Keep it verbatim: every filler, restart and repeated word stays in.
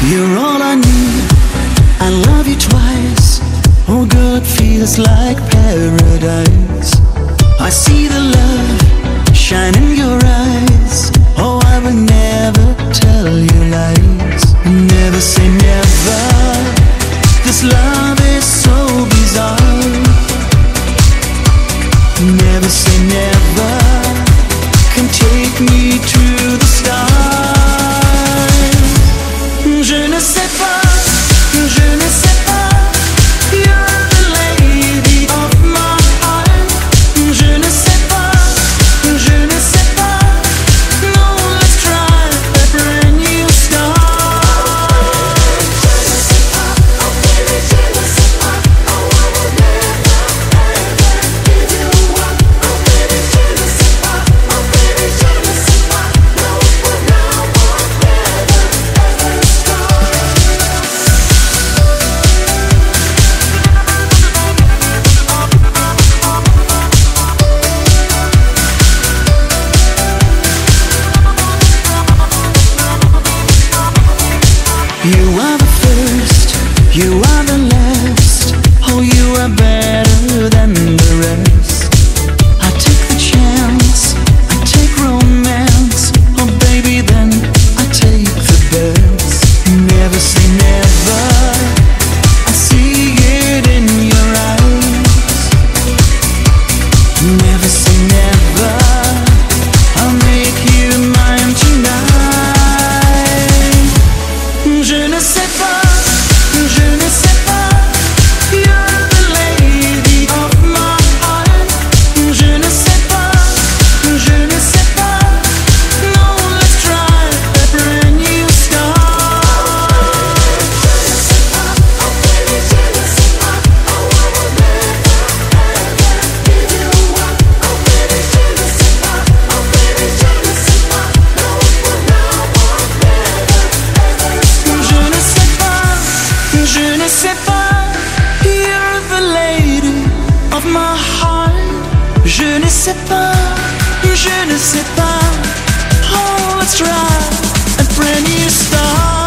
You're all I need, I love you twice. Oh girl, it feels like paradise. I see the love shine in your eyes. Oh, I will never tell you lies. Never say never. This love is so bizarre. Never say never. Come take me to the stars. Je ne sais pas, je ne sais pas. You're the lady of my heart. Je ne sais pas, je ne sais pas. No, let's try a brand new start. Je ne sais pas, oh baby, je ne sais pas. Oh, I will never, ever give you up. Oh baby, je ne sais pas. Oh baby, je ne sais pas. No, for now or never, ever start. You are the first, you are the last. Oh, you are better than the rest. I take the chance, I take romance. Oh baby, then I take the best. Never say never, I see it in your eyes. Never say never, I'll make you mine tonight. Je ne sais pas, je ne sais pas. You're the lady of my heart. Je ne sais pas, je ne sais pas. No, let's try a brand new start. Je ne sais pas, oh baby, je ne sais pas. Oh, I will never, ever give you up. Oh baby, je ne sais pas. Oh baby, je ne sais pas. No, for now or never, ever start. Je ne sais pas, je ne sais pas. You're the lady of my heart. Je ne sais pas, je ne sais pas. Oh, let's try a brand new start.